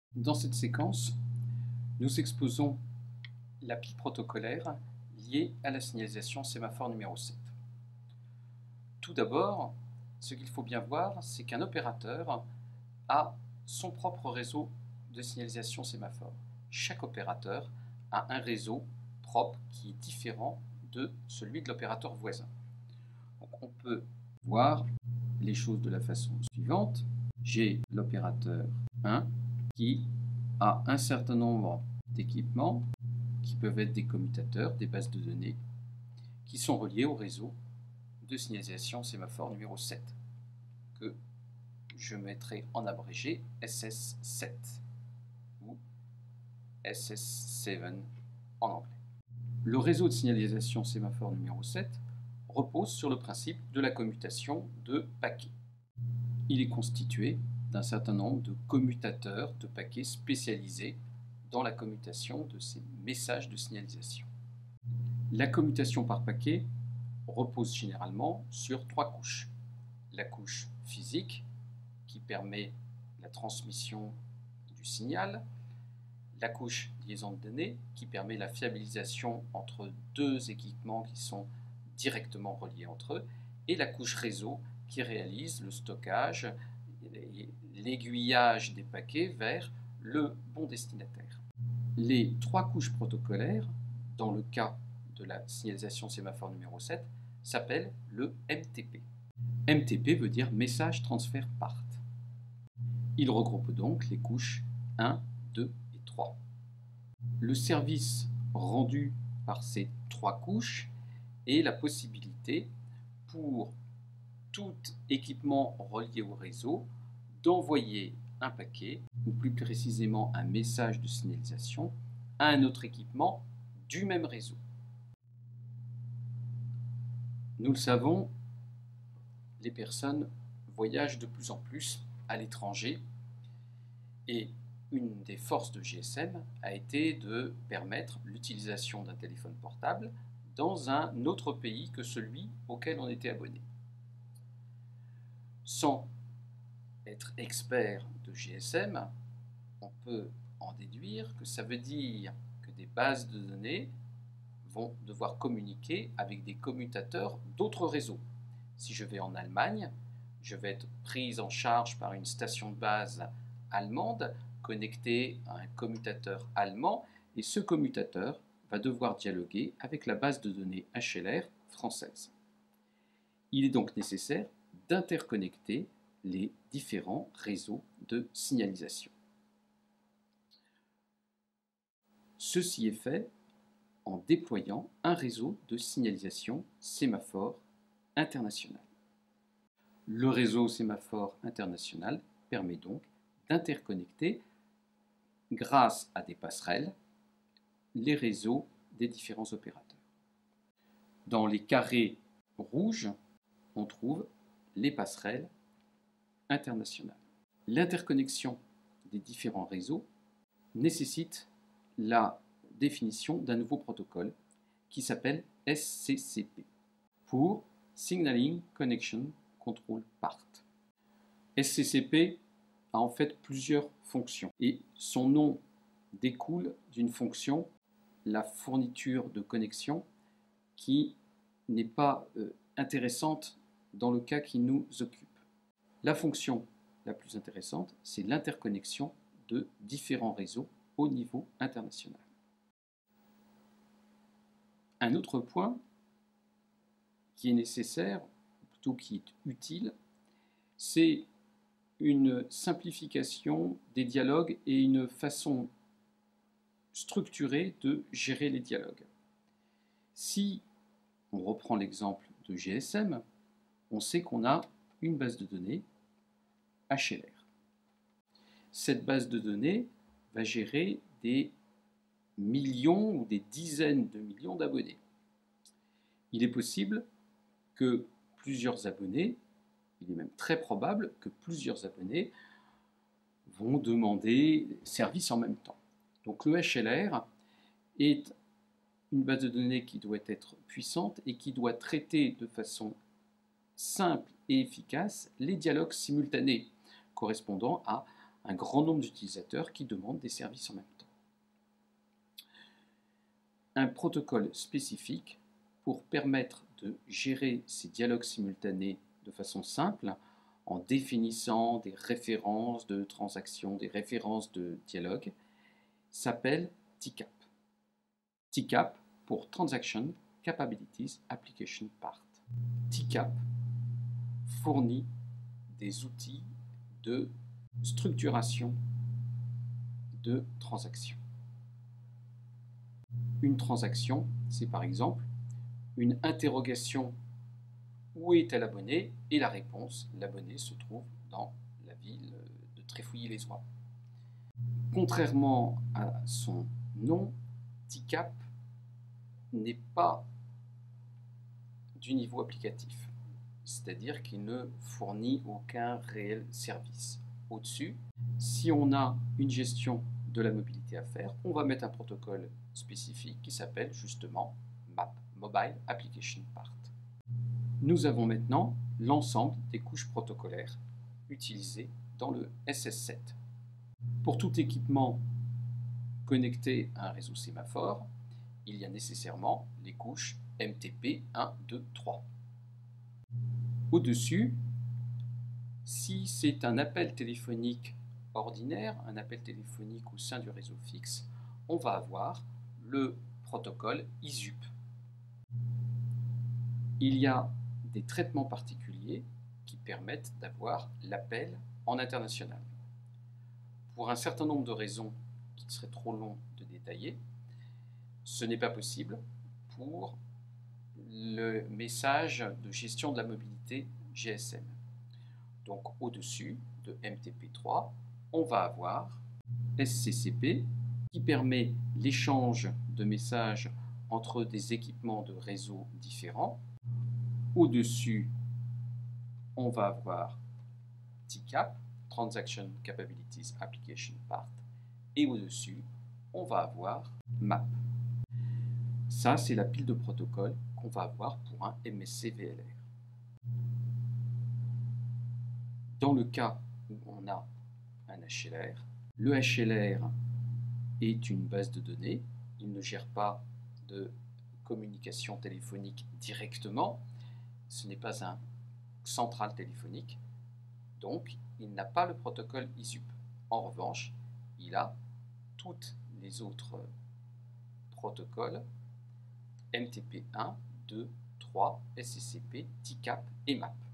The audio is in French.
Dans cette séquence, nous exposons la pile protocolaire liée à la signalisation sémaphore numéro 7. Tout d'abord, ce qu'il faut bien voir, c'est qu'un opérateur a son propre réseau de signalisation sémaphore. Chaque opérateur a un réseau propre qui est différent de celui de l'opérateur voisin. Donc on peut voir les choses de la façon suivante. J'ai l'opérateur 1 qui a un certain nombre d'équipements qui peuvent être des commutateurs, des bases de données, qui sont reliés au réseau de signalisation sémaphore numéro 7, que je mettrai en abrégé SS7 ou SS7 en anglais. Le réseau de signalisation sémaphore numéro 7 repose sur le principe de la commutation de paquets. Il est constitué d'un certain nombre de commutateurs de paquets spécialisés dans la commutation de ces messages de signalisation. La commutation par paquet repose généralement sur trois couches. La couche physique, qui permet la transmission du signal, la couche liaison de données, qui permet la fiabilisation entre deux équipements qui sont directement reliés entre eux, et la couche réseau, qui réalise le stockage, l'aiguillage des paquets vers le bon destinataire. Les trois couches protocolaires, dans le cas de la signalisation sémaphore numéro 7, s'appellent le MTP. MTP veut dire Message Transfer Part. Il regroupe donc les couches 1, 2 et 3. Le service rendu par ces trois couches est la possibilité pour tout équipement relié au réseau d'envoyer un paquet, ou plus précisément un message de signalisation, à un autre équipement du même réseau. Nous le savons, les personnes voyagent de plus en plus à l'étranger et une des forces de GSM a été de permettre l'utilisation d'un téléphone portable dans un autre pays que celui auquel on était abonné. Sans être expert de GSM, on peut en déduire que ça veut dire que des bases de données vont devoir communiquer avec des commutateurs d'autres réseaux. Si je vais en Allemagne, je vais être prise en charge par une station de base allemande connectée à un commutateur allemand, et ce commutateur va devoir dialoguer avec la base de données HLR française. Il est donc nécessaire d'interconnecter les différents réseaux de signalisation. Ceci est fait en déployant un réseau de signalisation sémaphore international. Le réseau sémaphore international permet donc d'interconnecter, grâce à des passerelles, les réseaux des différents opérateurs. Dans les carrés rouges, on trouve les passerelles internationales. L'interconnexion des différents réseaux nécessite la définition d'un nouveau protocole qui s'appelle SCCP, pour Signaling Connection Control Part. SCCP a en fait plusieurs fonctions et son nom découle d'une fonction, la fourniture de connexion, qui n'est pas intéressante dans le cas qui nous occupe. La fonction la plus intéressante, c'est l'interconnexion de différents réseaux au niveau international. Un autre point qui est nécessaire, ou plutôt qui est utile, c'est une simplification des dialogues et une façon structurée de gérer les dialogues. Si on reprend l'exemple de GSM, on sait qu'on a une base de données HLR. Cette base de données va gérer des millions ou des dizaines de millions d'abonnés. Il est possible que plusieurs abonnés, il est même très probable que plusieurs abonnés vont demander service en même temps. Donc le HLR est une base de données qui doit être puissante et qui doit traiter de façon simple et efficace les dialogues simultanés correspondant à un grand nombre d'utilisateurs qui demandent des services en même temps. Un protocole spécifique pour permettre de gérer ces dialogues simultanés de façon simple en définissant des références de transactions, des références de dialogue, s'appelle TCAP. TCAP pour Transaction Capabilities Application Part. TCAP fournit des outils de structuration de transactions. Une transaction, c'est par exemple une interrogation « Où est-elle abonnée ?» et la réponse « L'abonné se trouve dans la ville de Tréfouilly-les-Oies ». Contrairement à son nom, TCAP n'est pas du niveau applicatif, c'est-à-dire qu'il ne fournit aucun réel service. Au-dessus, si on a une gestion de la mobilité à faire, on va mettre un protocole spécifique qui s'appelle justement MAP, Mobile Application Part. Nous avons maintenant l'ensemble des couches protocolaires utilisées dans le SS7. Pour tout équipement connecté à un réseau sémaphore, il y a nécessairement les couches MTP 1, 2, 3. Au-dessus, si c'est un appel téléphonique ordinaire, un appel téléphonique au sein du réseau fixe, on va avoir le protocole ISUP. Il y a des traitements particuliers qui permettent d'avoir l'appel en international. Pour un certain nombre de raisons qu'il serait trop long de détailler, ce n'est pas possible pour le message de gestion de la mobilité GSM. Donc au-dessus de MTP3, on va avoir SCCP qui permet l'échange de messages entre des équipements de réseau différents. Au-dessus, on va avoir TCAP, Transaction Capabilities Application Part, et au-dessus, on va avoir MAP. Ça, c'est la pile de protocoles qu'on va avoir pour un MSC VLR. Dans le cas où on a un HLR, le HLR est une base de données. Il ne gère pas de communication téléphonique directement. Ce n'est pas un central téléphonique. Donc, il n'a pas le protocole ISUP. En revanche, il a tous les autres protocoles MTP 1, 2, 3, SCCP, TCAP et MAP.